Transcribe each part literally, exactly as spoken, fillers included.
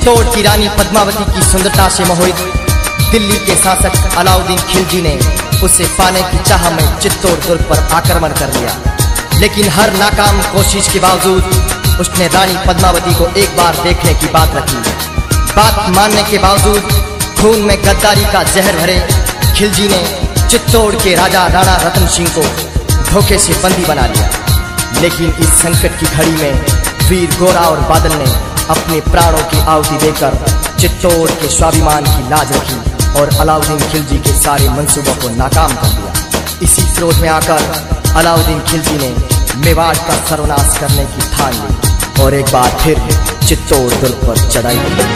चित्तौड़ की रानी पद्मावती की सुंदरता से मोहित दिल्ली के शासक अलाउद्दीन खिलजी ने उसे पाने की चाह में चित्तौड़ दुर्ग पर आक्रमण कर लिया। लेकिन हर नाकाम कोशिश के बावजूद उसने रानी पद्मावती को एक बार देखने की बात रखी। बात मानने के बावजूद खून में गद्दारी का जहर भरे खिलजी ने चित्तौड़ के राजा राणा रतन सिंह को धोखे से बंदी बना लिया। लेकिन इस संकट की घड़ी में वीर गोरा और बादल ने अपने प्राणों की आहुति देकर चित्तौड़ के स्वाभिमान की लाज रखी और अलाउद्दीन खिलजी के सारे मंसूबों को नाकाम कर दिया। इसी क्रोध में आकर अलाउद्दीन खिलजी ने मेवाड़ का सर्वनाश करने की ठान ली और एक बार फिर चित्तौड़ दुर्ग पर चढ़ाई की।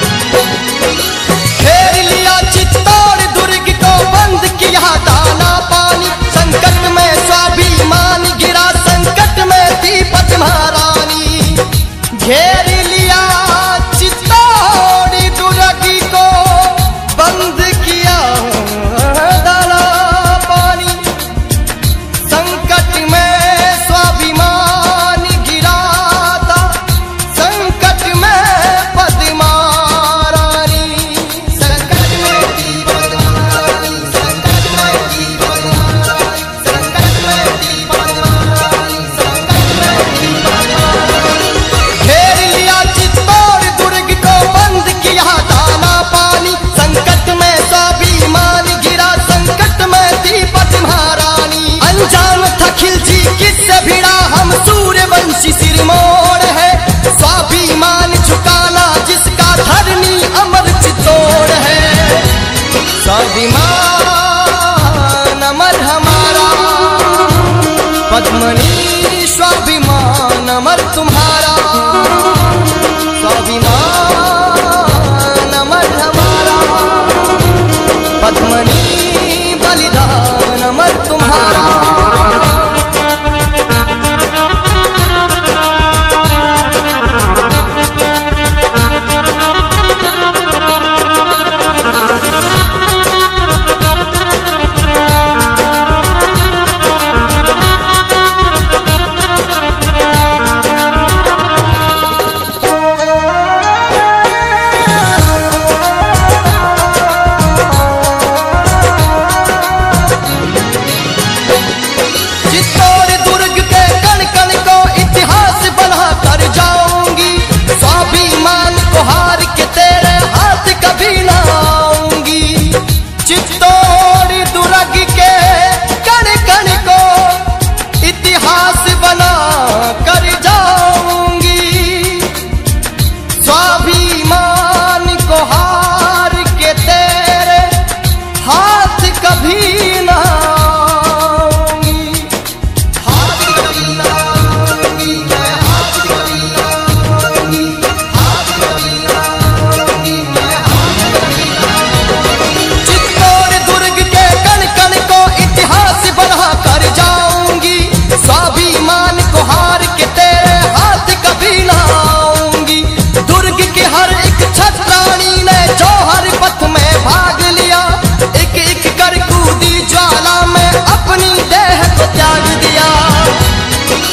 घेर लिया चित्तौड़ दुर्ग को, बंद किया दाना पानी, संकट में स्वाभिमान गिरा, संकट में थी पद्मारानी। घेर लिया चित्तौड़ दुर्ग को, बंद किया दाना पानी, संकट में स्वाभिमान गिरा था, संकट में पद्मारानी। संकट में थी पद्मारानी, संकट में थी पद्मारानी, संकट में थी पद्मारानी, संकट में थी पद्मारानी। घेर लिया चित्तौड़ दुर्ग को, बंद किया दाना पानी, संकट में स्वाभिमान गिरा, संकट में थी पद्मारानी। अनजान था खिलजी किससे भिड़ा, हम सूर्यवंशी सिरमौर है, स्वाभिमान झुकाना जिसका धरनी अमर चित्तौड़ है। स्वाभिमान अमर हमारा, पद्मनी स्वाभिमान अमर तुम्हारा, स्वाभिमान अमर हमारा, पद्मनी बलिदान अमर तुम्हारा। चित्तौड़ दुर्ग के कण कण को इतिहास बना कर जाऊंगी, स्वाभिमान को हार के तेरे हाथ कभी ना आऊंगी। चित्तौड़ दुर्ग के कण कण को इतिहास बना कर जाऊंगी, स्वाभिमान को हार के तेरे हाथ कभी ना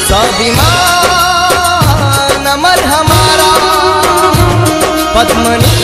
स्वाभिमान अमर हमारा, पद्मनी